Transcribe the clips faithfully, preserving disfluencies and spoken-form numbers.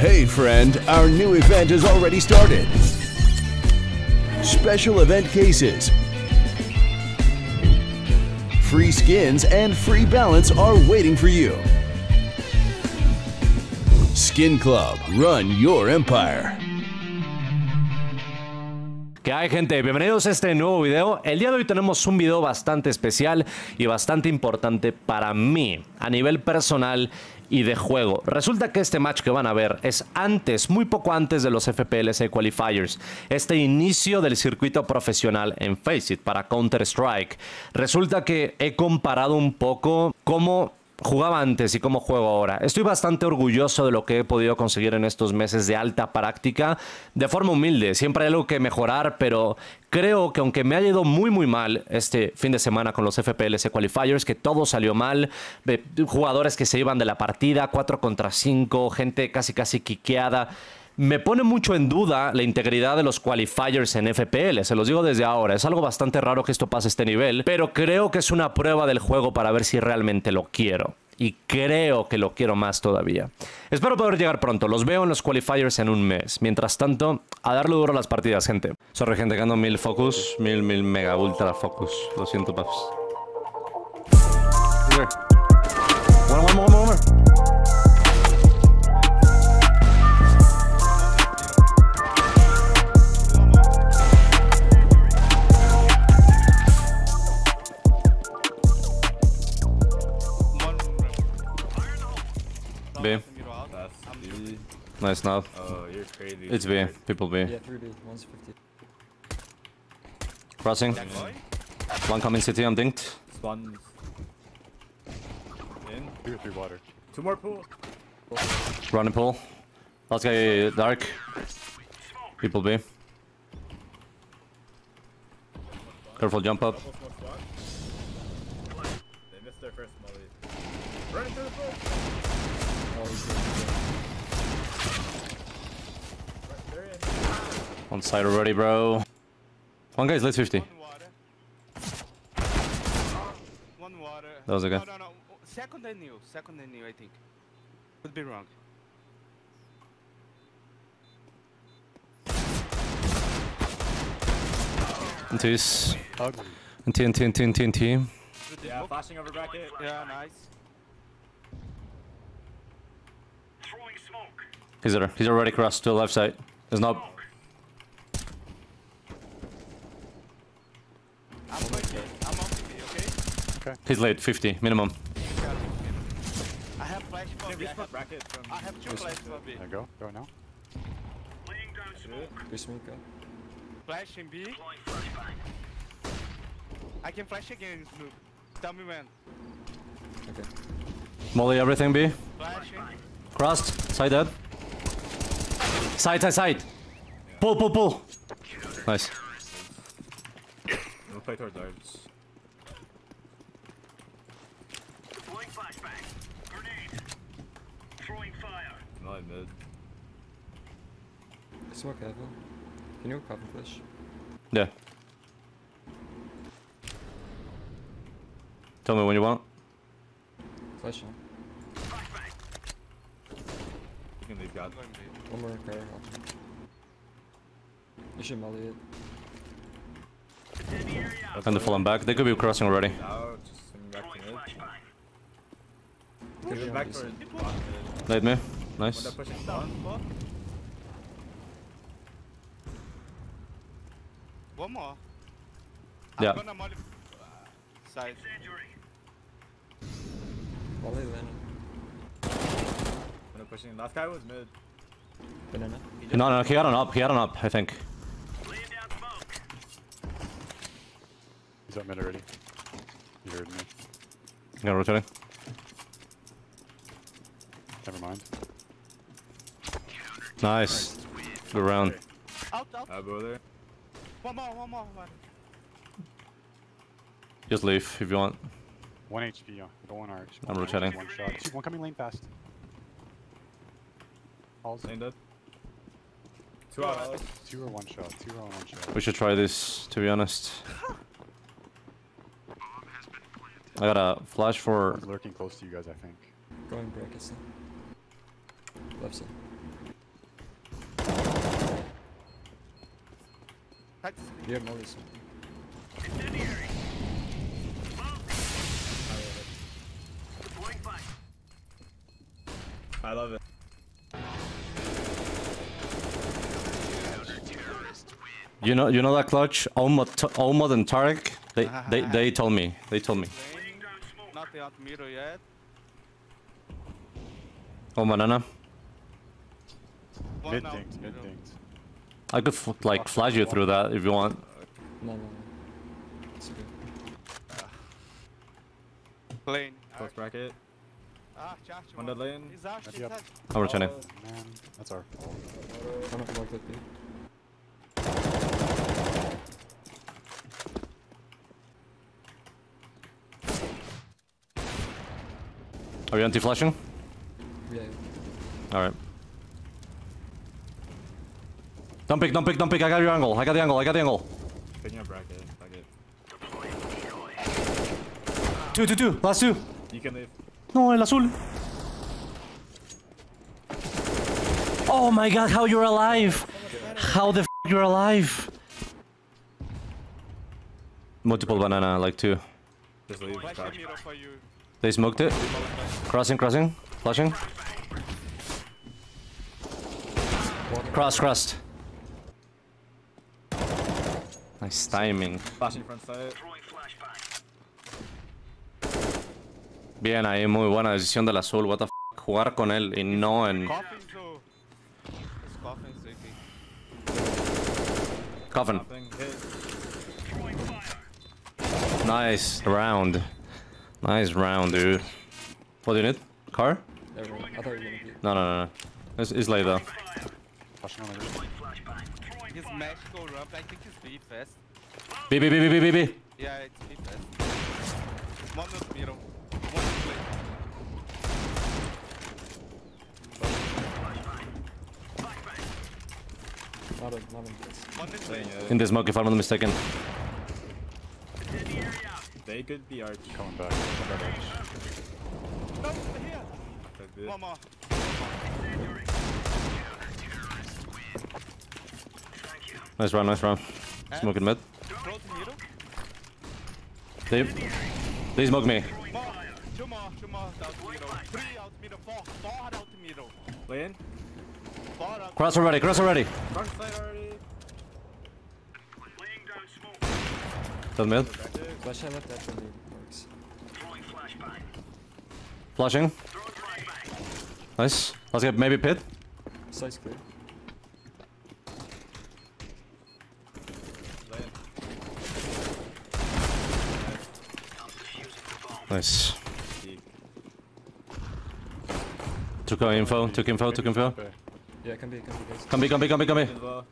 Hey friend, our new event has already started. Special event cases, free skins, and free balance are waiting for you. Skin Club, run your empire. ¿Qué hay, gente? Bienvenidos a este nuevo video. El día de hoy tenemos un video bastante especial y bastante importante para mí a nivel personal y de juego. Resulta que este match que van a ver es antes, muy poco antes de los F P L C Qualifiers, este inicio del circuito profesional en Faceit para Counter-Strike. Resulta que he comparado un poco cómo jugaba antes y cómo juego ahora. Estoy bastante orgulloso de lo que he podido conseguir en estos meses de alta práctica. De forma humilde, siempre hay algo que mejorar, pero creo que aunque me haya ido muy muy mal este fin de semana con los F P L C Qualifiers, que todo salió mal, jugadores que se iban de la partida, cuatro contra cinco, gente casi casi quiqueada, me pone mucho en duda la integridad de los qualifiers en F P L, se los digo desde ahora. Es algo bastante raro que esto pase a este nivel, pero creo que es una prueba del juego para ver si realmente lo quiero. Y creo que lo quiero más todavía. Espero poder llegar pronto. Los veo en los qualifiers en un mes. Mientras tanto, a darle duro a las partidas, gente. Sorry, gente, que ando mil focus. Mil, mil mega ultra focus. Lo siento, paps. Here. One, one more, one more, one more. B. Nice now. Oh, you're crazy. It's B. People B. Yeah, three B. One's fifty. Crossing. One coming city, I'm dinked. Spawn. In. Two or three water. Two more pool. Running pool. Last guy dark. People B. Careful jump up. They missed their first molly. Running through the pool. On side already, bro. One guy's lit fifty. One water. One water. That was a guy. No, no, no. Second and new. Second and new, I think. Could be wrong. N T's. Ugly. N T, N T, N T, N T, N T. Yeah, flashing over bracket. Yeah, nice. He's there. He's already crossed to the left side. There's no. I'm going to. I'm on T V, okay? He's late, fifty minimum. I have flash for B. I have, Bracket from. I have two flash for B. There, go. Go now. Three smoke, go. Flash in B. I can flash again, Snoop. Tell me when. Okay. Molly, everything B. Flashing. Crossed. Side dead. Side, side, side. Pull, pull, pull. Nice. We'll play towards darts. Deploying flashbang. Grenade. Throwing fire. Not in mid. Smoke heaven. Can you cover flash? Yeah. Tell me when you want. Flash on. You can leave God. I'm going B. One more car. You should molly it. And the falling back. They could be crossing already. Out. Just swing back to mid. Could be Swing on back this towards side. bottom mid. Laid me. When Nice. they're pushing spawn. One more. I'm Yeah. gonna modify. Side. Molly then. When they're pushing. Last guy was mid. Banana. No, no, he got an up. He got an up, I think. He's up mid already. You heard me. Yeah, rotating. Never mind. Nice. Good round. Out, out. Uh, go there. One more, one more. One. Just leave if you want. One H P. Go on arch. I'm rotating. One shot. Two, one coming lane fast. Halls. Lane dead. Two out. Two or one shot. Two or one shot. We should try this, to be honest. I got a flash for... Lurking close to you guys, I think. Going brackets then. Left side. Touch. You have molly something. Incendiary. Deploying flash. I love it. You know, you know that clutch, Omod, Omod and Tarek. They, they, they told me. They told me. Laying down smoke. Nothing out middle yet. Oh, banana. One Mid out dinked, mid middle. dinked. I could f like flash you through that if you want. No, no, no. It's good. Lane. Close bracket. Ah, charge. One dead lane. He's out. He's Yep. out. I'm returning. Man, that's our fault. I'm not locked at B. Are you anti-flashing? Yeah. Alright. Don't pick, don't pick, don't pick. I got your angle. I got the angle. I got the angle. Picking up bracket. Fuck it. Two, two, two. Last two. You can leave. No, el azul. Oh my god, how you're alive? How the f you're alive? Multiple banana, like two. Just leave. Flash Crouch. the middle for you. They smoked it. Crossing, crossing, flashing. Cross, crossed. Nice timing. Flashing front side. Throwing flashbang. Bien ahí, muy buena decisión del azul. What the f jugar con él y no en Coffin, so. It's coffin, so okay. coffin. Nothing. Hit. Throwing fire. Nice round. Nice round, dude. What do you need? Car? Everyone. I thought you were gonna be. No, no, no, no. It's, it's late though. Fire. Flashing on the roof. Throwing flashbang. Throwing His fire. magical ramp, I think it's B fast. B, B, B, B, B, B, B. Yeah, it's B fast. One in the middle. One in the lane. Not on, not on this. One in the Playing lane. it. In the smoke, if I'm not mistaken. Incendiary out. They could be arch. Coming back. Coming back arch. No, here. That's it. One more. Incendiary. Thank you. Nice round, nice round. Smoking mid. Close the middle. They, they smoke me. More. Two more. Two more out the middle. Three out the middle. Four. Four out the middle. Lane. Four out. Cross already, cross already. Front side already. Laying down smoke. Dead mid. Bracket. Flash I left that for me works. Throwing flashbang. Flashing. Throwing flashbang. Nice. Let's get maybe pit. Side's clear. Lane. Nice. Peek. Took our info, took info, took info. Yeah, can be, can be, guys. Come B, come B, come B, come B. As well.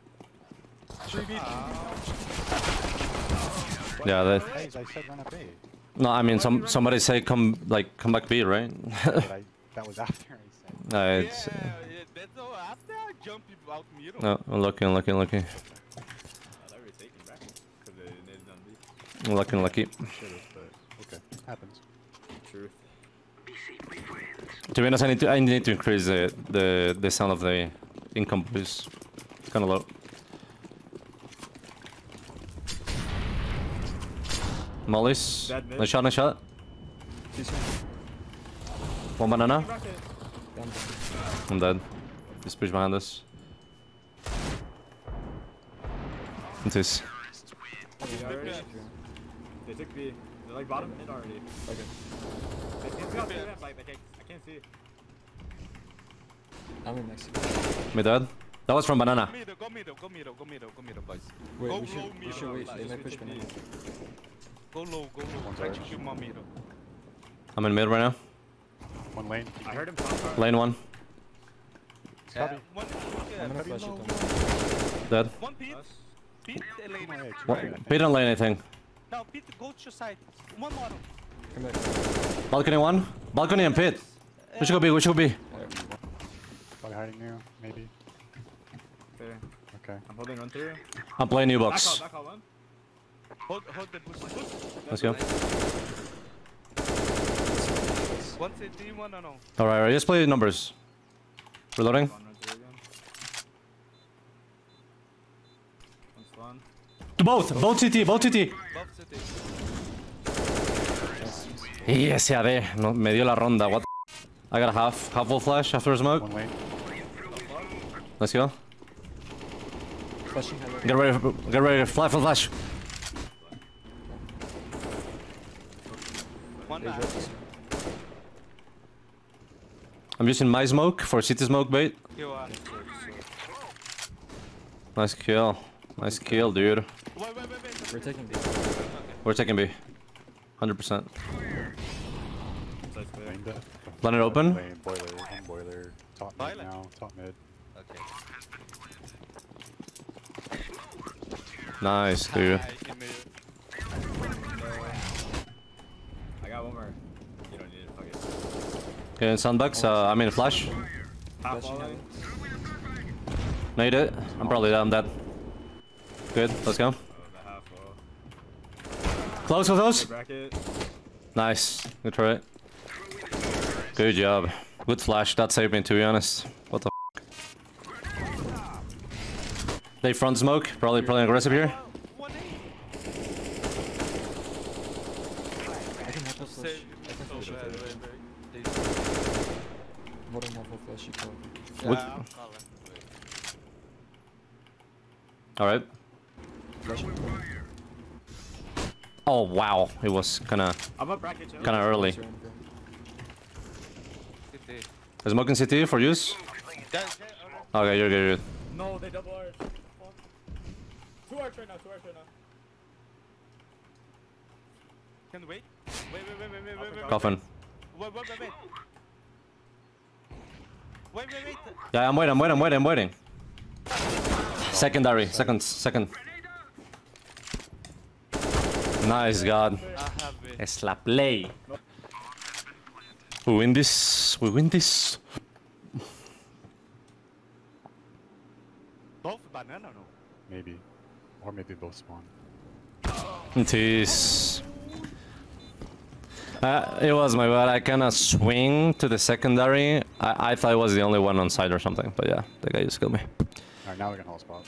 Yeah, that. Hey, I said run up A. No, I mean, some somebody say come like come back B, right? But I, that was after I said. No, Yeah, it's. yeah, that's all. After I jump out middle. No, unlucky, unlucky, unlucky. I thought we were taking back. Because they needed on B. Unlucky, unlucky. Should've, but okay. Happens. Truth. Be safe, my friends. To be honest, I need to I need to increase the the the sound of the income boost. It's kind of low. Molly's. Dead mid. Nice shot, nice shot. This one. One banana. Bracket. Down. I'm dead. Just push behind us. It is. They already. They took B. They're like bottom mid already. Okay. They can't see how they have, like, they can't, I can't see. I'm in Mexico. Me dead. That was from banana. Middle, go middle, go middle, go middle, go middle, boys. Wait, Go we should, low we middle. should wait. Like, They just might push take banana. B. Go low, go low. One's Try to ours. kill my middle. I'm in mid right now. One lane. I heard him talk. Lane one. Yeah, one, yeah, I'm gonna very flash low. it down. Dead. One pit. Pit, uh, lane. My edge. What? Pit on lane, I think. Now pit, go to your side. One more. Come back. Balcony one. Balcony and pit. We should go B. We should go B. Probably hiding you, maybe. Okay. Okay. I'm holding on through. I'm playing new Back box. out, back out one. Hold, hold the push, push. Let's go. One C D, one or no? Alright, alright, just play numbers. Reloading. One run through again. One's one. Both, both C T, both C T. Both city. Y ese A D, no, me dio la ronda. What? I got a half, half full flash after smoke. One lane. Let's go. Flashing heaven. Get ready, get ready, fly full flash. One They back. dropped. I'm using my smoke for city smoke bait. You are. Nice kill. Nice kill, dude. Wait, wait, wait, wait. We're taking B. We're taking B. one hundred percent. Lane death. Let it open. Lane, boiler, one boiler. Top mid Boiler. now, top mid. Okay. Nice, dude. Nice, give me. I got one more. You don't need it. Fuck it. Okay, sandbags, uh, I mean flash. Half Flashing wall heaven. lane. Made it. I'm probably dead, I'm dead. Good, let's go. Oh, the half wall. Close, close, close. Bracket. Nice. Good try. Good job. Good flash. That saved me, to be honest. What the f***? They front smoke. Probably, probably aggressive here. One A. I can help us flash. Save. I can Oh, flash wait, it. wait, wait. They- More than half of flash you call. Yeah, What- I'm calling. Wait. Alright. Flashing. Oh, wow. It was kinda, I'm up bracket, Joe. kinda early. City. City. Smoking C T for use? Dead, dead, alright. Okay, you're good, you're good. No, they double arch. Two arch right now, two arch right now. Can we wait? Wait, wait, wait, wait, wait, wait, wait. Coffin. Wait, wait, wait, wait. Wait, wait, wait. Yeah, I'm waiting, I'm waiting, I'm waiting, I'm waiting. Secondary, second, second. Nice, God. I have it. Es la play. We win this, we win this. Both banana, no? Maybe. Or maybe both spawn. It is. Uh, it was my bad. I kind of swing to the secondary. I, I thought I was the only one on side or something, but yeah, the guy just killed me. Alright, now they're gonna hold spot.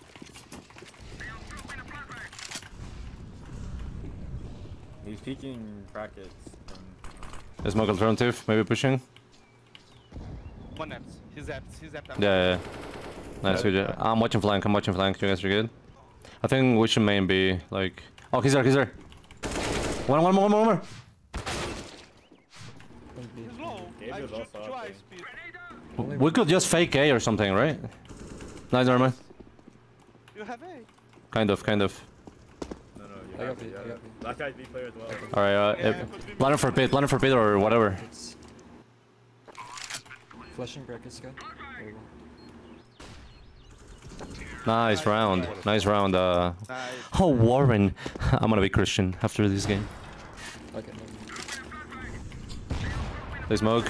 He's peeking brackets. There's smoke alternative, maybe pushing. One apps. He's apps. He's apps. Yeah, yeah, yeah. Nice, good job. I'm watching flank. I'm watching flank. You guys are good. I think we should main be like. Oh, he's there. He's there. One, one more, one more, one more. One B. He's low. I Gabriel's shoot also up twice there. speed. We could just fake A or something, right? Nice, never mind. You have A. Kind of, kind of. No, no, you I have got to, B, you I have got to. B. Last guy's B player as well. All right, uh, Yeah, uh, could be plan it for pit, plan it for pit or whatever. It's flashing brackets, guy. Very well. Nice round. Nice round. Uh. Nice. Oh, Warren. I'm gonna be Christian after this game. Okay, no. They smoke.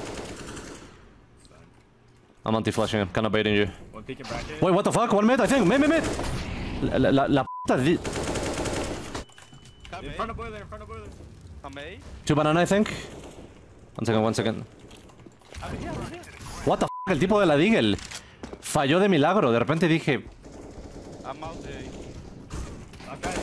I'm anti-flashing. I'm kinda baiting you. One peeking bracket. Wait, what the fuck? One mid, I think. Mid, mid, mid. La, la, la, la puta di- Come In A. front of boiler, in front of boiler. Come A. Two banana, I think. One second, one second. I'm here, I'm here. What the fuck? El tipo de la Deagle falló de milagro. De repente dije. I'm out A. Last guy.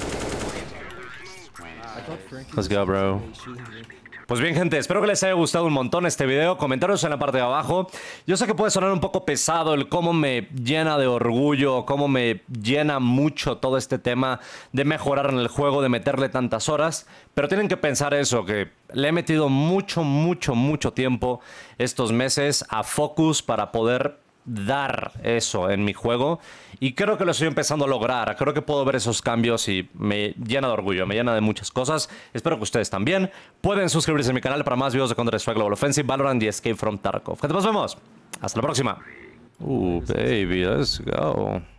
I thought Frankie Let's was go, bro. shooting me. Pues bien, gente, espero que les haya gustado un montón este video. Comentarios en la parte de abajo. Yo sé que puede sonar un poco pesado el cómo me llena de orgullo, cómo me llena mucho todo este tema de mejorar en el juego, de meterle tantas horas. Pero tienen que pensar eso, que le he metido mucho, mucho, mucho tiempo estos meses a Focus para poder dar eso en mi juego. Y creo que lo estoy empezando a lograr. Creo que puedo ver esos cambios y me llena de orgullo, me llena de muchas cosas. Espero que ustedes también. Pueden suscribirse a mi canal para más videos de Counter-Strike Global Offensive, Valorant y Escape from Tarkov. Gente, nos vemos. Hasta la próxima. Uh, baby, let's go.